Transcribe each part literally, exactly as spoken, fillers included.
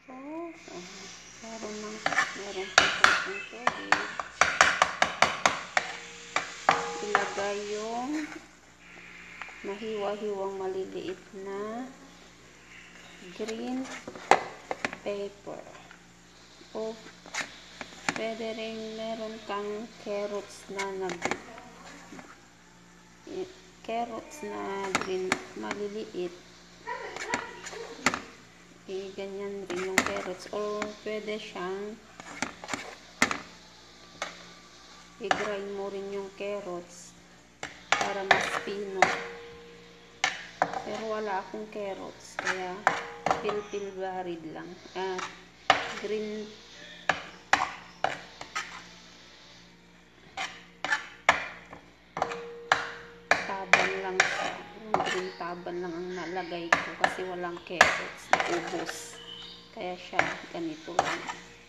So, uh, meron ng meron po konting tubig. Ilagay yung mahiwa-hiwang maliliit na green pepper. O pwede rin meron kang carrots na nag carrots na green maliliit. E, ganyan rin yung carrots. O pwede siyang i-grind mo rin yung carrots para mas pino. Pero wala akong carrots, kaya pil-pil barid lang. At green taban lang siya. Yung green taban lang ang nalagay ko kasi walang carrots. Naubos. Kaya siya ganito lang.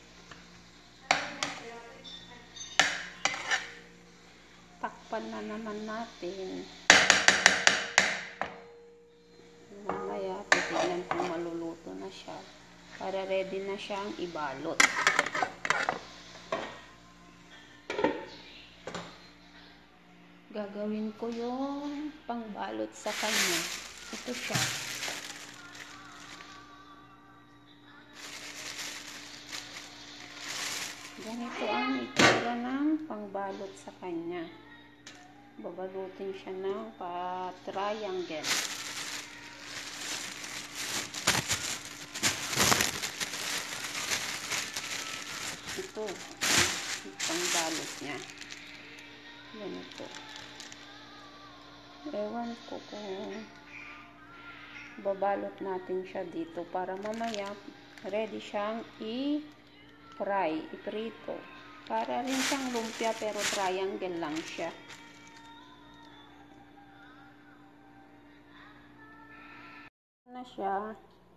Takpan na naman natin. Mamaya, titignan kung maluluto na siya. Para ready na siyang ibalot. Gagawin ko yung pangbalot sa kanya. Ito siya. Ganito ang itsura ng pangbalot sa kanya. Babalutin siya ng pa-triangle. Ito, pangbalot niya. Ganito. Ewan ko kung babalot natin siya dito para mamaya ready siyang i-fry, iprito. Para rin siyang lumpia pero triangle lang siya. Na siya.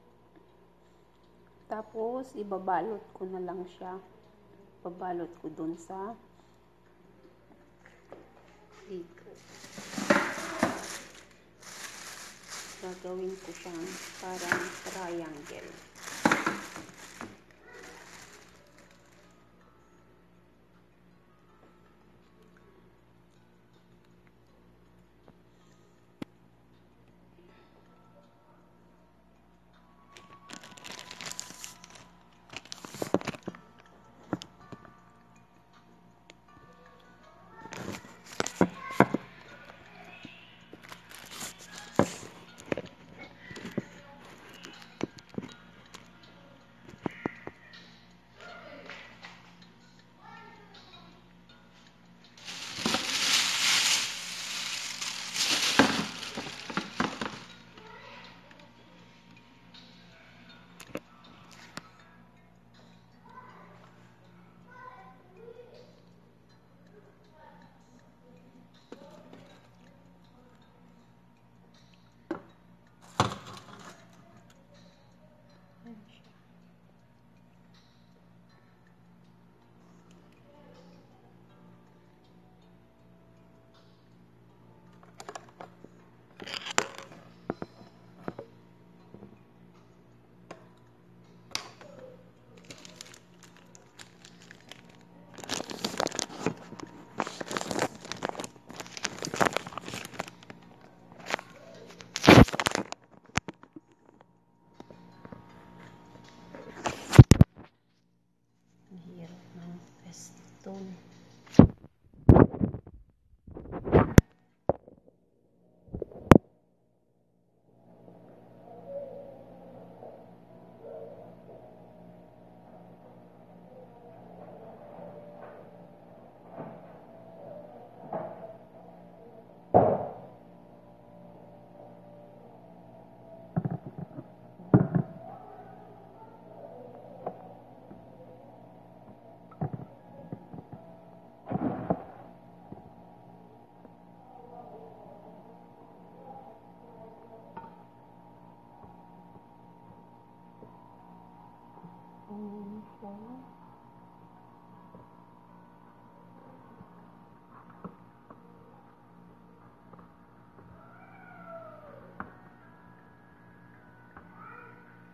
Tapos ibabalot ko na lang siya. Babalot ko dun sa dito. Gagawin ko siyang parang triangle.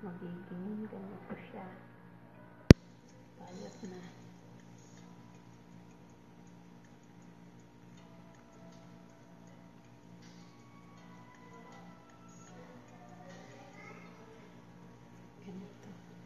magiging ganito siya. Balot na. Ganito.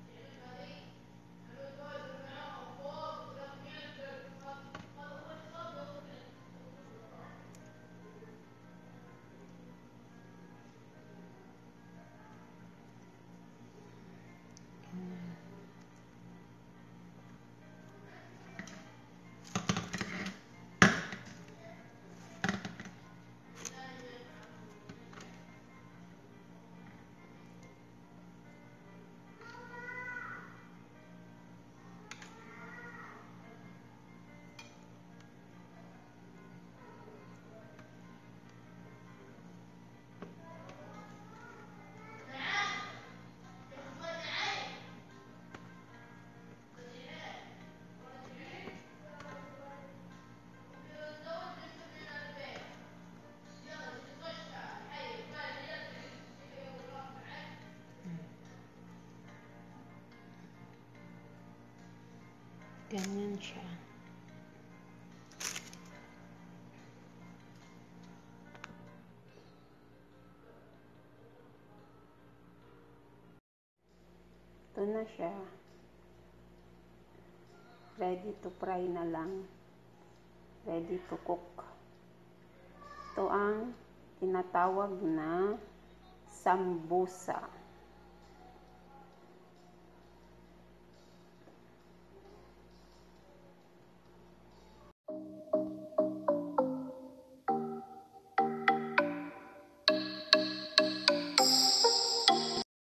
Ganyan siya. Ito na siya. Ready to fry na lang. Ready to cook. Ito ang tinatawag na sambusa.